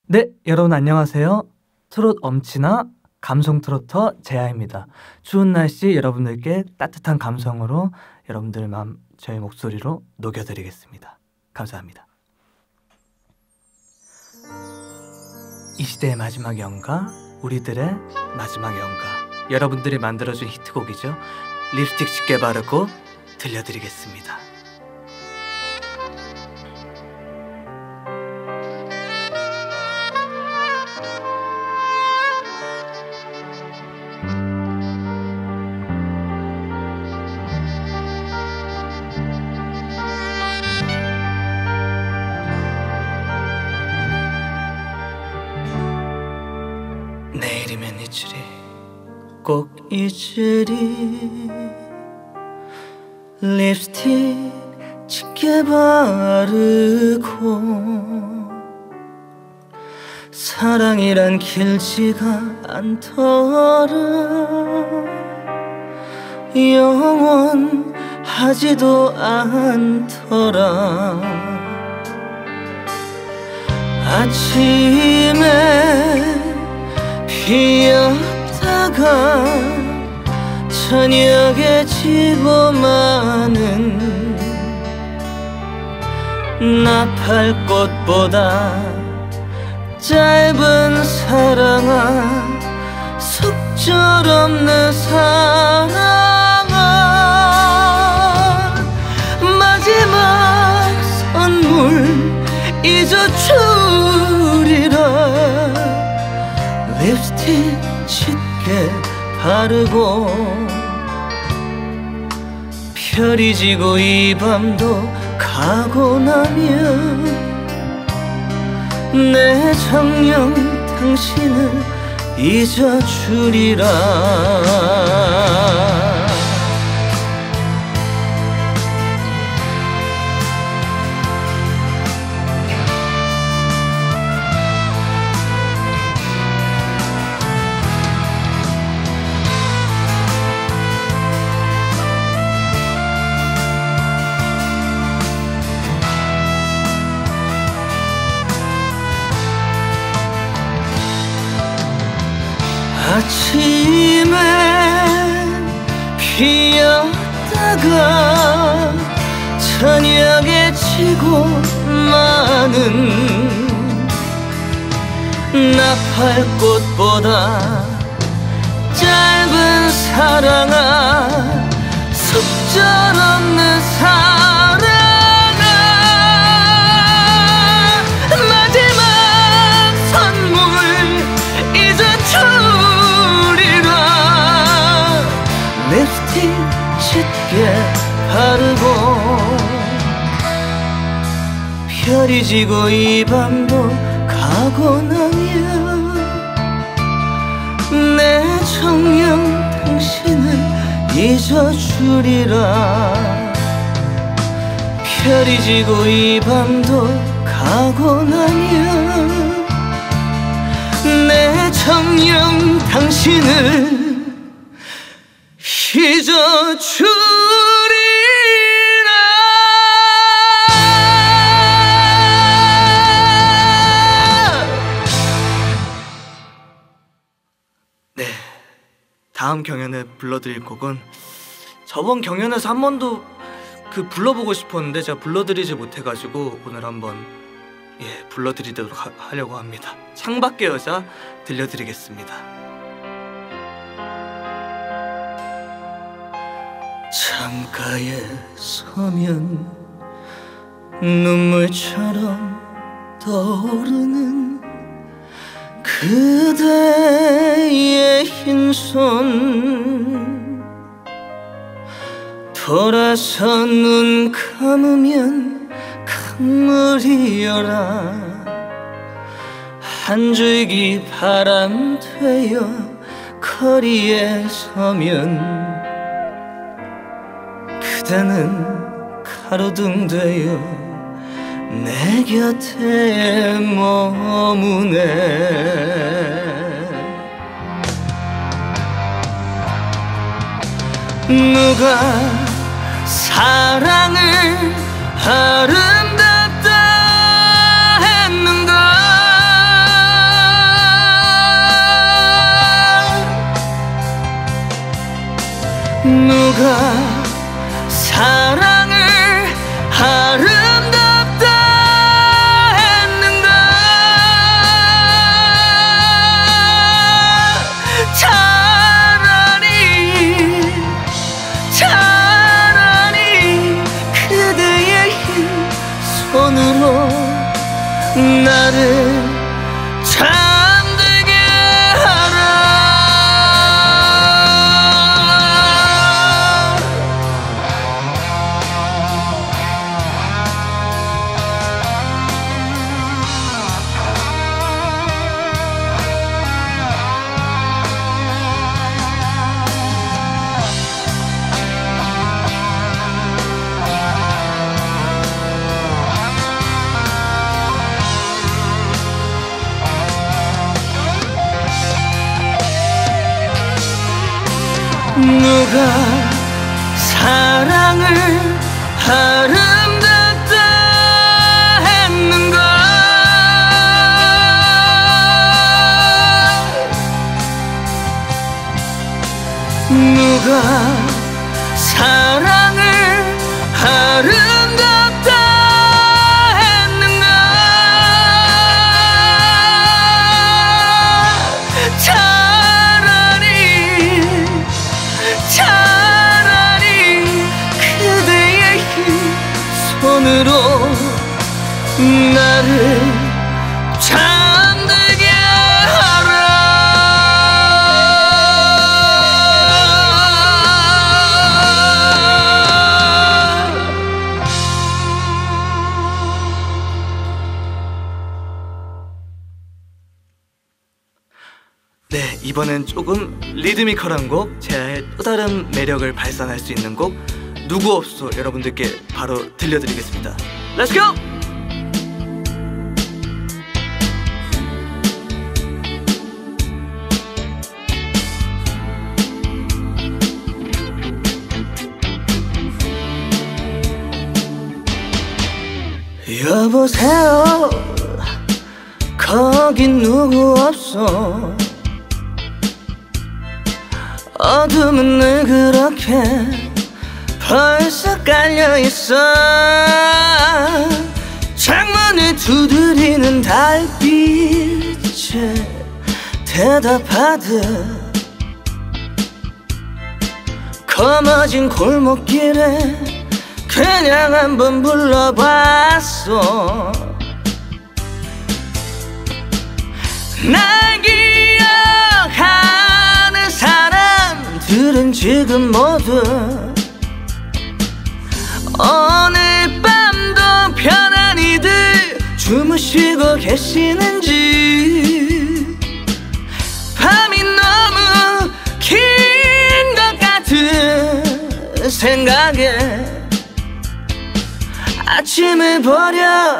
네, 여러분 안녕하세요. 트롯 엄치나 감성 트로터 재하입니다. 추운 날씨 여러분들께 따뜻한 감성으로 여러분들 마음 저희 목소리로 녹여드리겠습니다. 감사합니다. 이 시대의 마지막 연가, 우리들의 마지막 연가, 여러분들이 만들어준 히트곡이죠. 립스틱 짙게 바르고 들려드리겠습니다. 내일이면 잊으리, 꼭 잊으리. 립스틱 짙게 바르고 사랑이란 길지가 않더라. 영원하지도 않더라. 아침에 피었다가 저녁에 지고 마는 나팔꽃보다 짧은 사랑아, 속절없는 사랑아, 마지막 선물 잊어주리라. 립스틱 짙게 바르고 별이 지고 이 밤도 가고 나면 내 정녕 당신을 잊어주리라. 아침에 피었다가 저녁에 지고 마는 나팔꽃보다 짧은 사랑아, 속절없는 사랑아, 마지막 선물 잊어주리라. 립스틱 짙게 바르고 별이 지고 이 밤도 가고 나면 내 정녕 당신을 잊어주리라. 별이 지고 이 밤도 가고 나면 내 정녕 당신을 잊어주리라. 네, 다음 경연에 불러드릴 곡은 저번 경연에서 한 번도 불러보고 싶었는데 제가 불러드리지 못해가지고 오늘 한번 불러드리도록 하려고 합니다. 창밖의 여자 들려드리겠습니다. 창가에 서면 눈물처럼 떠오르는 그대의 흰손, 돌아서 눈 감으면 강물이여라. 한 줄기 바람 되어 거리에 서면 그대는 가로등 되어 내 곁에 머무네. 누가 사랑을 아름답다 했는가. 손으로 나를 잠들게 하라. 누가 사랑을 아름답다 했는가? 누가 사랑을 아름답다 했는가? 차라리 그대의 손으로 나를 잠들게 하라. 네, 이번엔 조금 리드미컬한 곡, 제 또 다른 매력을 발산할 수 있는 곡 누구 없소 여러분들께 바로 들려드리겠습니다. Let's go! 여보세요, 거긴 누구 없어. 어둠은 늘 그렇게 벌써 깔려있어. 창문을 두드리는 달빛에 대답하듯 검어진 골목길에 그냥 한번 불러봤어. 날 기억하는 사람들은 지금 모두 오늘 밤도 편안히들 주무시고 계시는지, 밤이 너무 긴 것 같은 생각에 아침을 보려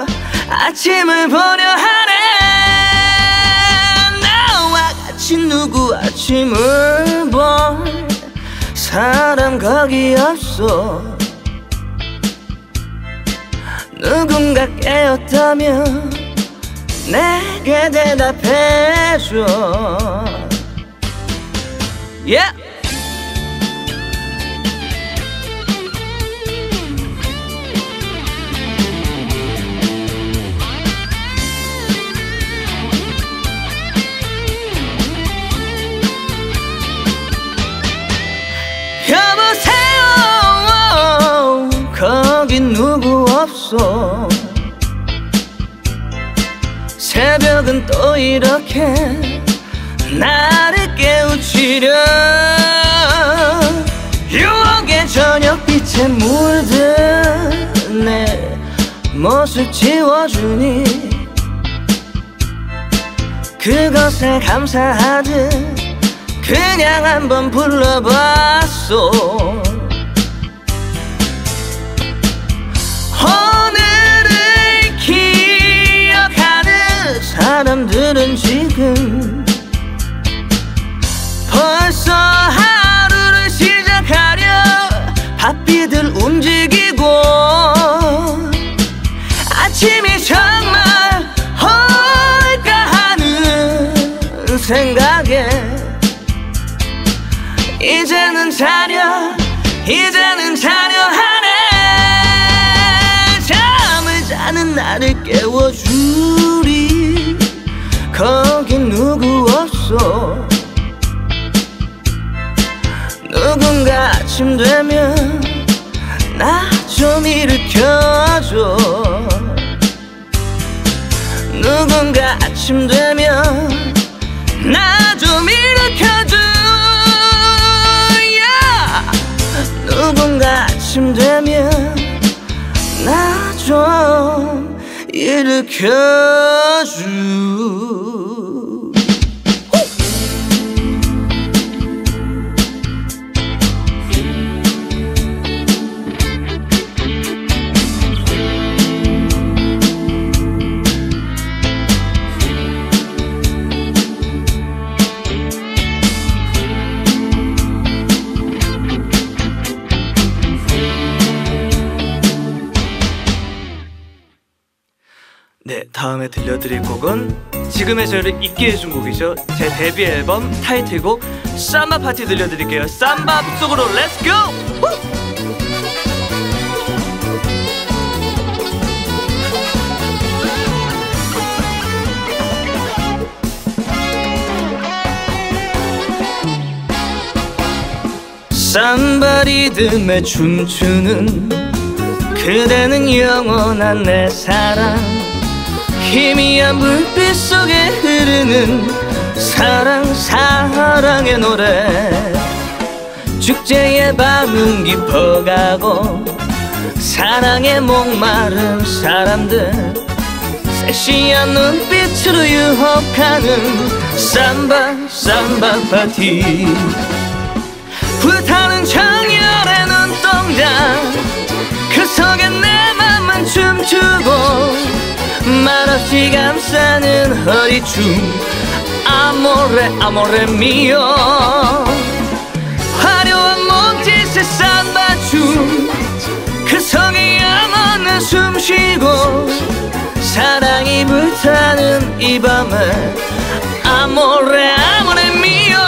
하네. 나와 같이 누구 아침을 볼 사람 거기 없어. 누군가 깨었다면 내게 대답해줘. Yeah! 여보세요, 거긴 누구 없어. 새벽은 또 이렇게 나를 깨우치려 유혹의 저녁빛에 물든 내 모습 지워주니 그것에 감사하듯 그냥 한번 불러봤어. 오늘을 기억하는 사람들은 지금 벌써 하루를 시작하려 바삐들 움직이고, 아침이 정말 올까 하는 생각에 이제는 자려 하네. 잠을 자는 나를 깨워주리 거긴 누구 없어. 누군가 아침 되면 나 좀 일으켜줘. 누군가 아침 되면 나 좀 일으켜줘. 누군가 아침 되면 나 좀 일으켜줘. 네, 다음에 들려드릴 곡은 지금의 저를 잊게 해준 곡이죠. 제 데뷔 앨범 타이틀곡 삼바 파티 들려드릴게요. 삼바 속으로 렛츠고! 삼바 리듬에 춤추는 그대는 영원한 내 사랑. 희미한 불빛 속에 흐르는 사랑 사랑의 노래. 축제의 밤은 깊어가고 사랑에 목마른 사람들 섹시한 눈빛으로 유혹하는 삼바 파티. 불타는 창렬의 눈동자 그 속에 내 맘만 춤추고 말없이 감싸는 허리춤 아모레 미오. 화려한 몸짓의 삼바춤 그 속에 영원한 숨쉬고 사랑이 불타는 이 밤에 아모레 미오.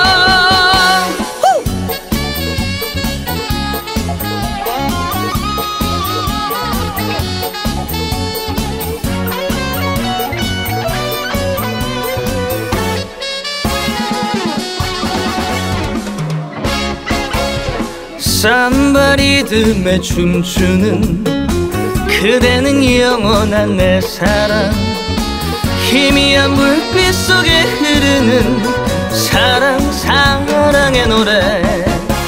삼바 리듬에 춤추는 그대는 영원한 내 사랑. 희미한 불빛 속에 흐르는 사랑 사랑의 노래.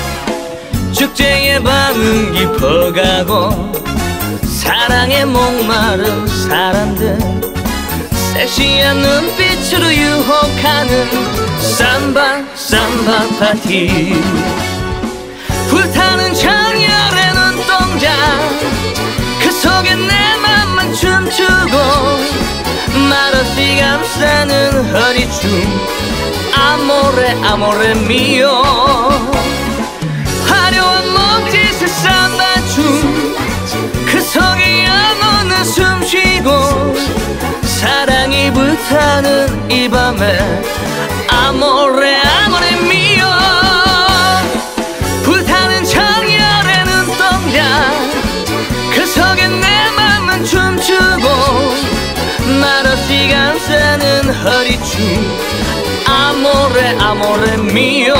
축제의 밤은 깊어가고 사랑에 목마른 사람들 섹시한 눈빛으로 유혹하는 삼바 파티. 불타는 창렬의 눈동자 그 속에 내 맘만 춤추고 말없이 감싸는 허리춤 아모레 미오. 화려한 몸짓의 삼바춤 그 속에 영원한 숨쉬고 사랑이 불타는 이 밤에 아모레 미오. 불타는 창렬의 눈동자 그 속에 내 맘은 춤추고 말없이 감싸는 허리춤 아모레 미오.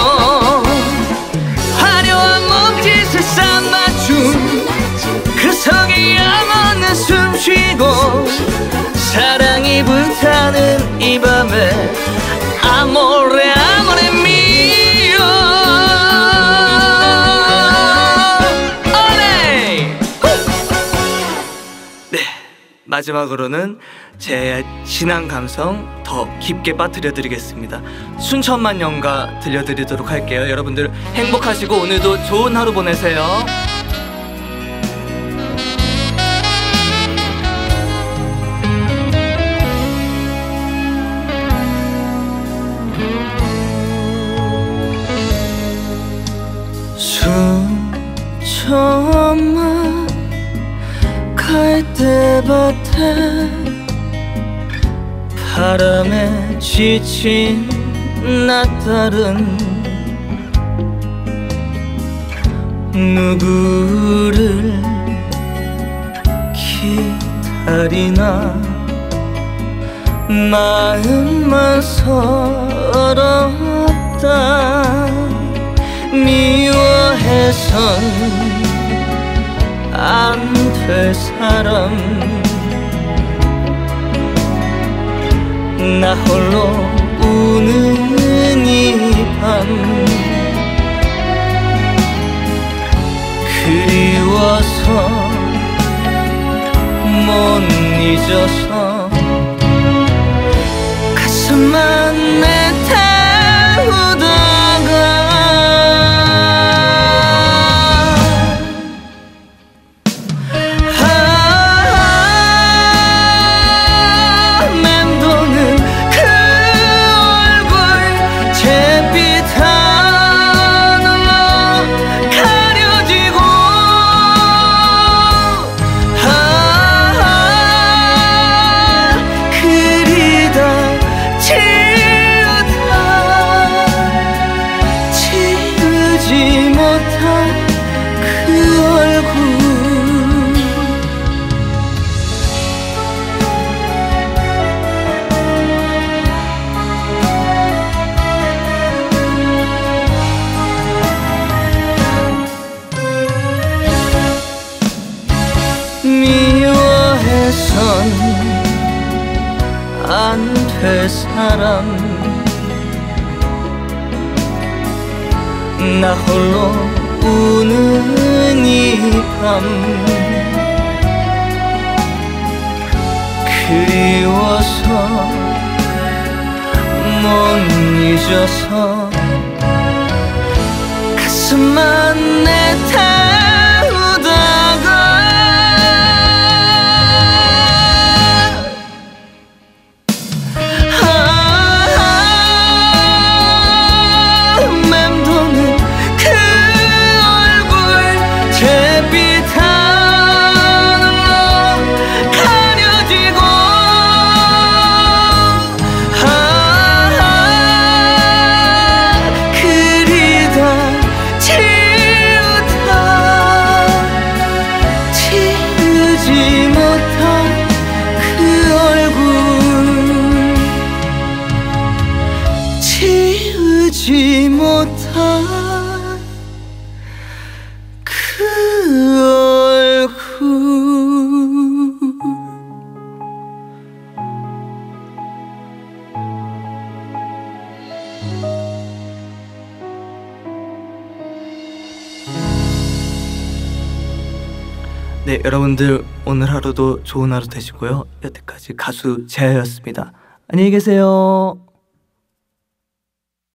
화려한 몸짓의 삼바춤 그 속에 영원한 숨쉬고 사랑이 불타는 이 밤에 아모레 미오. 마지막으로는 제 진한 감성 더 깊게 빠뜨려 드리겠습니다. 순천만 연가 들려드리도록 할게요. 여러분들 행복하시고 오늘도 좋은 하루 보내세요. 순천만 갈대밭에 바람에 지친 나 딸은 누구를 기다리나 마음만 서럽다 미워해선 안 될 사람 나 홀로 우는 이 밤 그리워서 못 잊어서 가슴만 내태우다가 맴도는 그 얼굴 잿빛 하늘로 가려지고 그리다 지우지 못한 그 얼굴 미워해선 안 될 사람 나 홀로 우는 이 밤 그리워서 못 잊어서 가슴만 내태우다가 맴도는 그 얼굴 잿빛 하늘로 가려지고 그리다 지우지 못한 그 얼굴 지우지 못한 그 얼굴 네, 여러분들 오늘 하루도 좋은 하루 되시고요. 여태까지 가수 재하였습니다. 안녕히 계세요.